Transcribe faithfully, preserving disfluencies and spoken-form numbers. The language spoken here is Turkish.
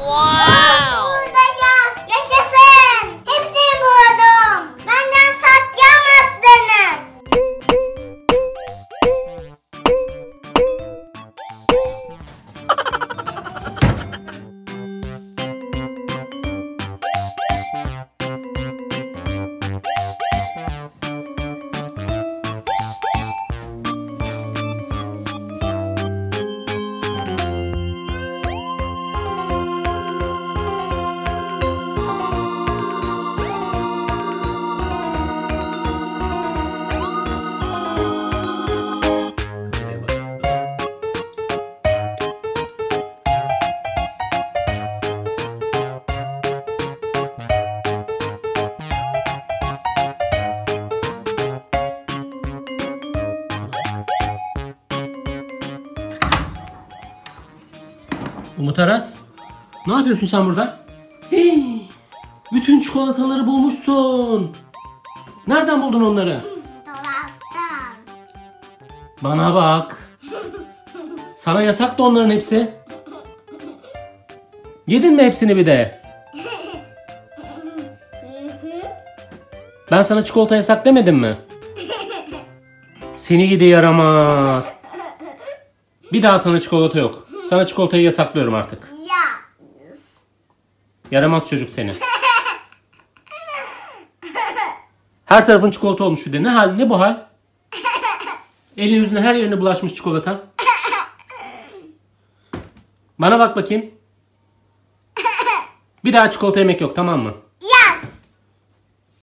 Buradayız. Yaşasın. Hepsini buldum. Benden saklayamazsınız. Umut Aras, ne yapıyorsun sen burada? Hey, bütün çikolataları bulmuşsun. Nereden buldun onları? Dolaptan. Bana bak. Sana yasaktı onların hepsi. Yedin mi hepsini bir de? Ben sana çikolata yasak demedim mi? Seni gidi yaramaz. Bir daha sana çikolata yok. Sana çikolatayı yasaklıyorum artık. Ya. Yaramaz çocuk seni. Her tarafın çikolata olmuş bir de. Ne hal, ne bu hal? Elin yüzüne her yerine bulaşmış çikolata. Bana bak bakayım. Bir daha çikolata yemek yok, tamam mı?